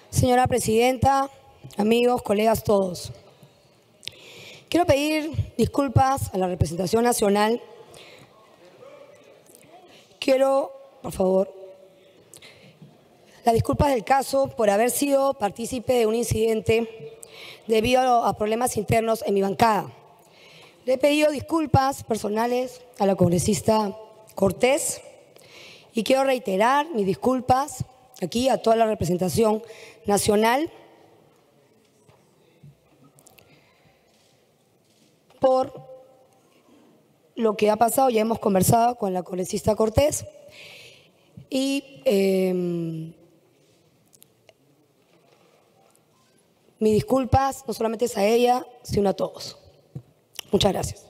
Señora presidenta, amigos, colegas todos. Quiero pedir disculpas a la representación nacional. Quiero, por favor, las disculpas del caso por haber sido partícipe de un incidente debido a problemas internos en mi bancada. Le he pedido disculpas personales a la congresista Cortés y quiero reiterar mis disculpas aquí a toda la representación nacional por lo que ha pasado. Ya hemos conversado con la congresista Cortés y mis disculpas no solamente es a ella, sino a todos. Muchas gracias.